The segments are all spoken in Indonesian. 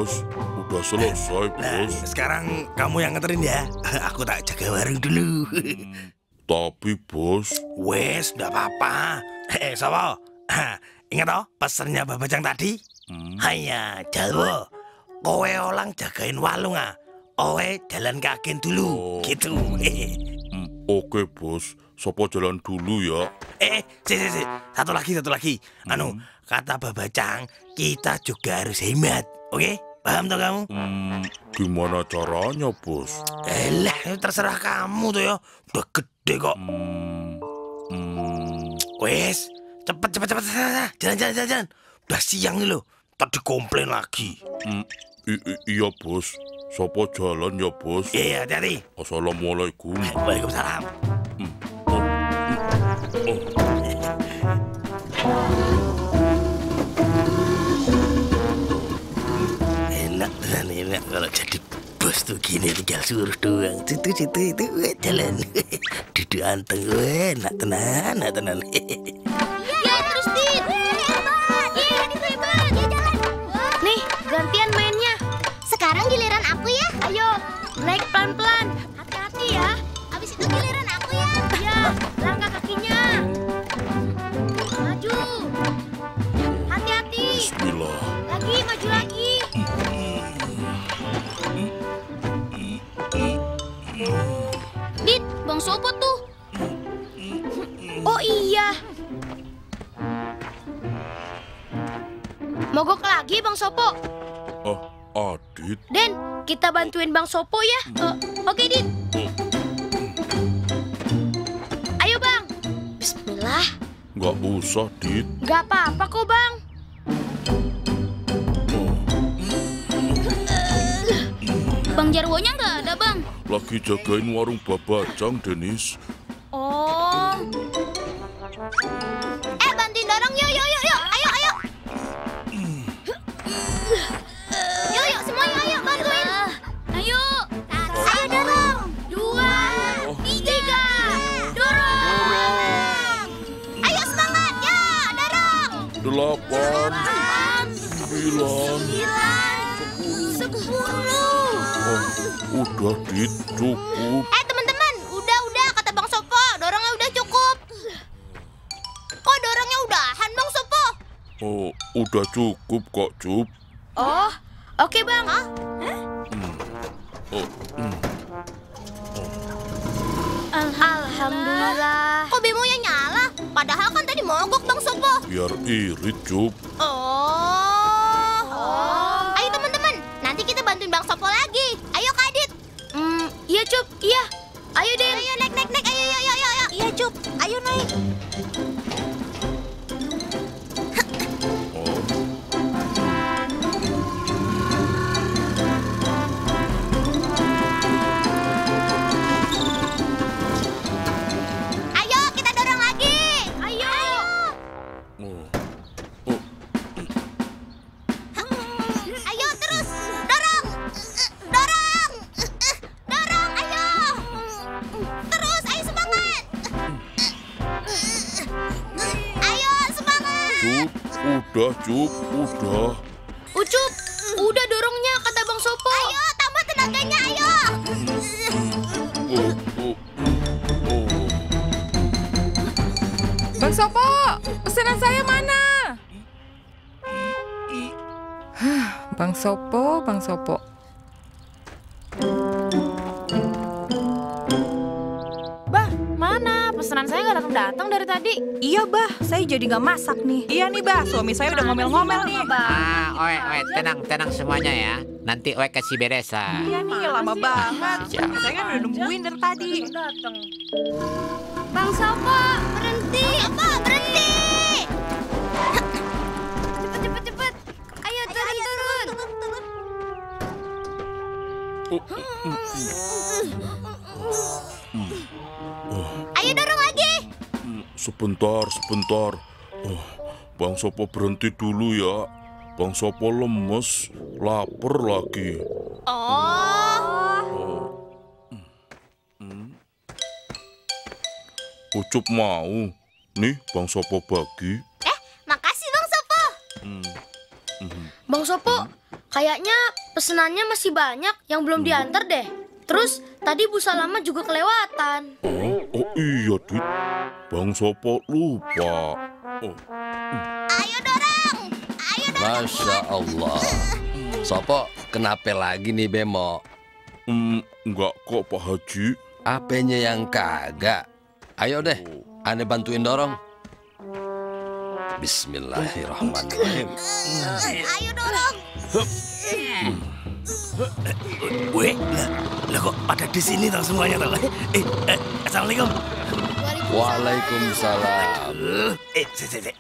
bos. Udah selesai, Nah, bos. sekarang kamu yang nganterin ya. Aku tak jaga warung dulu. Tapi, bos. Wes, udah apa-apa. Sopo? Ingat toh pesennya Babajang tadi? Hanya, Jalwo. Kowe olang jagain walung ah. Owe jalan kakin dulu, gitu. Oke, bos. Sopo jalan dulu ya. Si. Satu lagi. Kata Babajang, kita juga harus hemat. Oke? Paham toh kamu? Gimana caranya, bos? Terserah kamu tuh ya. Udah gede kok. Wes, cepet. Jalan. Udah siang nih lo. Tadi komplain lagi. Iya, bos. Sopo jalan ya, bos? Iya, hati-hati. Assalamualaikum. Waalaikumsalam. Enak kalau jadi bos tuh gini, tinggal suruh doang. Situ jalan. Duduk anteng, enak tenan. Iya, terus Dit. Hebat. Ya jalan. Nih, gantian mainnya. Sekarang giliran aku ya. Ayo, naik pelan-pelan. Hati-hati ya. Habis itu giliran aku ya. Ya, langkah kakinya. Maju. Hati-hati. Bismillah. Lagi, maju lagi. Dit, Bang Sopo tuh. Oh iya. Mogok lagi, Bang Sopo. Adit. Den, kita bantuin Bang Sopo ya. Oke, Dit. Ayo, Bang. Bismillah. Nggak usah, Dit. Gak apa-apa kok, Bang. Bang Jarwonya nggak ada, Bang. Lagi jagain warung Babajang, Denis. Oh. Bantuin dorong yuk. Ayo. Yuk, semuanya ayo bantuin. Ayo dorong. 2, 3, dorong. Ayo semangat, ya, dorong. 8, 9. 10. Udah, Dit. Cukup. Teman-teman, udah kata Bang Sopo, dorongnya udah cukup. Kok dorongnya udahan, Bang Sopo? Udah cukup kok, Cup. Oh, oke, Bang. Alhamdulillah. Kok bemonya nyala? Padahal kan tadi mogok, Bang Sopo. Biar irit, Cup. Ayo teman-teman, nanti kita bantuin Bang Sopo lagi. Ayo Kak Adit. Iya, Cup. Iya. Ayo, Den. Ayo naik. Ayo. Iya, Cup. Ayo naik. Ayo, kita dorong lagi. Ayo. Ayo terus, dorong. Dorong, ayo. Terus, ayo semangat. Ayo semangat. Cup. Udah. Ucup, udah dorongnya, kata Bang Sopo. Ayo, tambah tenaganya, ayo. Bang Sopo, pesanan saya mana? Bang Sopo. Bah, mana? Pesanan saya nggak datang dari tadi. Iya, Bah. Saya jadi nggak masak nih. Iya nih, Bah. Suami saya udah ngomel-ngomel nih. Oe, tenang semuanya ya. Nanti Oe kasih beresan. Iya nih, lama banget. Siap. Saya kan udah nungguin dari tadi. Datang. Bang Sopo, berhenti. Berhenti. Cepet. Ayo turun. Ayo dorong lagi. Sebentar. Bang Sopo berhenti dulu ya. Bang Sopo lemes, lapar lagi. Ucup mau. Nih, Bang Sopo bagi. Makasih Bang Sopo. Bang Sopo, Kayaknya pesenannya masih banyak yang belum diantar deh. Terus tadi Bu Salama juga kelewatan. Oh iya, Dit. Bang Sopo lupa. Ayo dorong. Ayo dorong. Masya Allah. Sopo, kenapa lagi nih Bemo? Enggak kok, Pak Haji. AP-nya yang kagak. Ayo deh, ane bantuin dorong. Bismillahirrahmanirrahim. Ayo dorong. Weh, lah kok pada di sini toh semuanya toh? Assalamualaikum. Waalaikumsalam. Sik.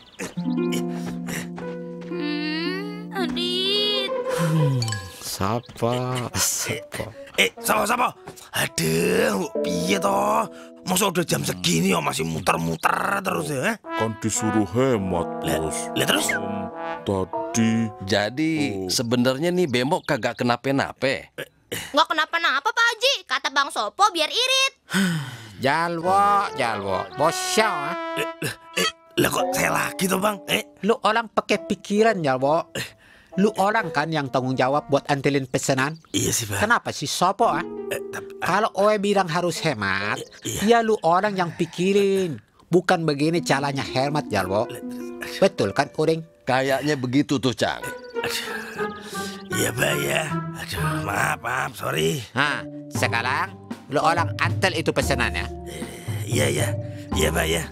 Adit. Sapa? Sapa? Aduh, piye toh? Masa udah jam segini ya masih muter-muter terus ya? Kan disuruh hemat, Bos. Lah terus? Tadi Jadi sebenarnya nih Bemo kagak kenapa-napa. Nggak kenapa-napa Pak Haji. Kata Bang Sopo biar irit. Jalwo. Bosya. Lah kok saya lagi toh Bang? Lu orang pakai pikiran Jalwo. Lu orang kan yang tanggung jawab buat antelin pesanan. Iya sih Bang. Kenapa sih Sopo Kalau Oe bilang harus hemat, ya lu orang yang pikirin. Bukan begini caranya hemat Jalwo. Betul kan Uring? Kayaknya begitu tuh Cang. Iya Pak ya. Aduh, maaf, sorry. Nah, sekarang lu orang antel itu pesanannya. Iya Pak ya.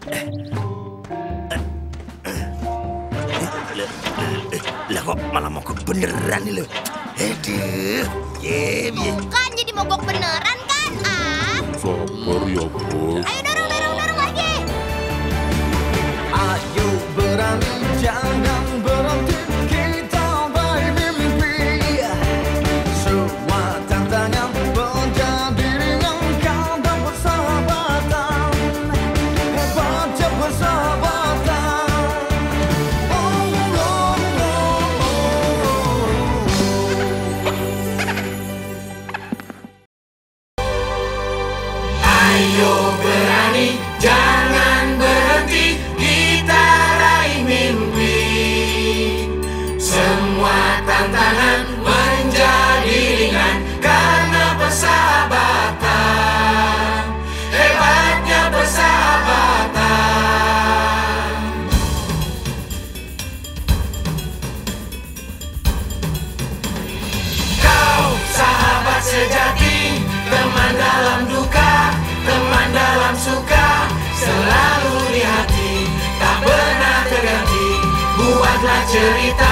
Lah kok malah mogok beneran nih lo? Aduh, Kan jadi mogok beneran kan? sabar ya, Bos. Ayo dorong lagi. Ayo berani, jangan berhenti, kita bermimpi. Semua tantangan menjadi ringan, kau dan persahabatan. Hebatnya persahabatan. Ayo berani, jangan berhenti, kita raih mimpi. Semua tantangan menjadi ringan karena persahabatan. Hebatnya persahabatan. Kau sahabat sejati, teman dalam duka, teman dalam suka, selalu di hati, tak pernah terganti. Buatlah cerita